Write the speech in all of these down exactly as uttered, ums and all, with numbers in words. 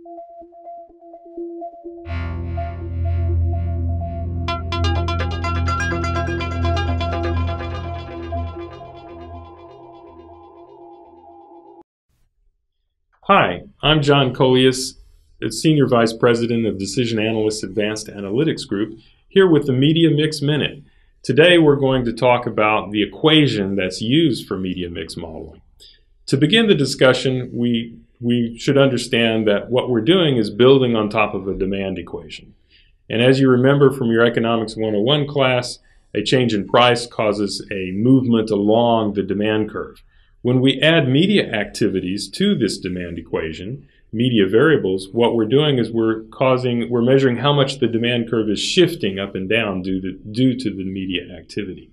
Hi, I'm John Colias, Senior Vice President of Decision Analysts Advanced Analytics Group, here with the Media Mix Minute. Today we're going to talk about the equation that's used for media mix modeling. To begin the discussion, we, we should understand that what we're doing is building on top of a demand equation. And as you remember from your Economics one oh one class, a change in price causes a movement along the demand curve. When we add media activities to this demand equation, media variables, what we're doing is we're causing, we're measuring how much the demand curve is shifting up and down due to, due to the media activity.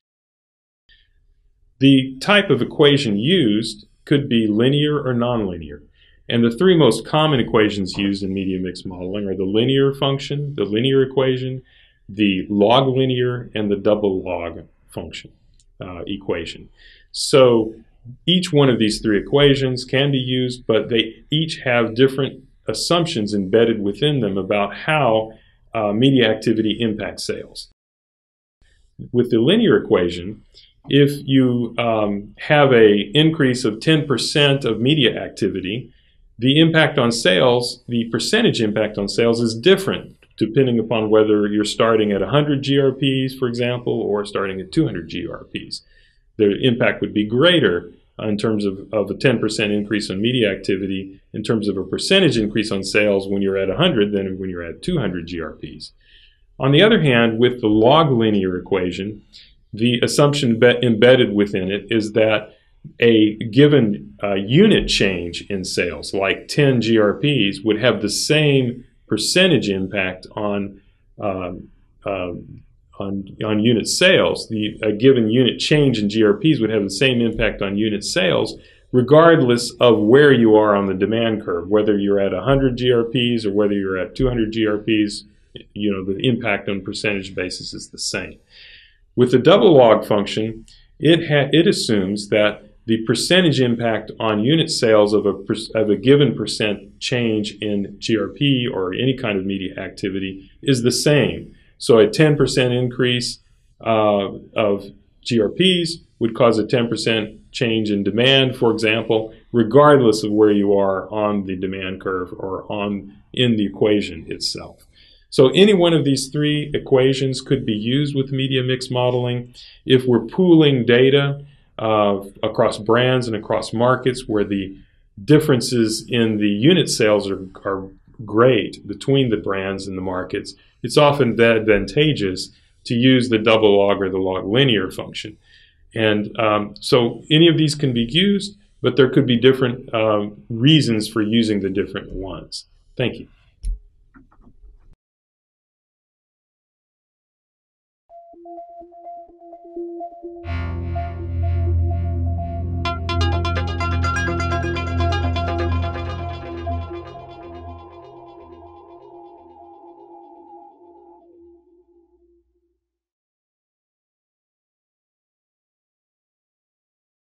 The type of equation used could be linear or nonlinear. And the three most common equations used in media mix modeling are the linear function, the linear equation, the log linear, and the double log function uh, equation. So each one of these three equations can be used, but they each have different assumptions embedded within them about how uh, media activity impacts sales. With the linear equation, if you um, have an increase of ten percent of media activity, the impact on sales, the percentage impact on sales is different depending upon whether you're starting at one hundred G R Ps, for example, or starting at two hundred G R Ps. The impact would be greater in terms of, of a ten percent increase on media activity in terms of a percentage increase on sales when you're at one hundred than when you're at two hundred G R Ps. On the other hand, with the log linear equation, the assumption embedded within it is that a given uh, unit change in sales, like ten G R Ps, would have the same percentage impact on um, uh, On, on unit sales. The, a given unit change in G R Ps would have the same impact on unit sales regardless of where you are on the demand curve, whether you're at one hundred G R Ps or whether you're at two hundred G R Ps. You know, the impact on percentage basis is the same. With the double log function, it, ha it assumes that the percentage impact on unit sales of a, of a given percent change in G R P or any kind of media activity is the same. So a ten percent increase uh, of G R Ps would cause a ten percent change in demand, for example, regardless of where you are on the demand curve or on in the equation itself. So any one of these three equations could be used with media mix modeling. If we're pooling data uh, across brands and across markets where the differences in the unit sales are, are great between the brands and the markets, it's often advantageous to use the double log or the log linear function. And um, so any of these can be used, but there could be different um, reasons for using the different ones. Thank you.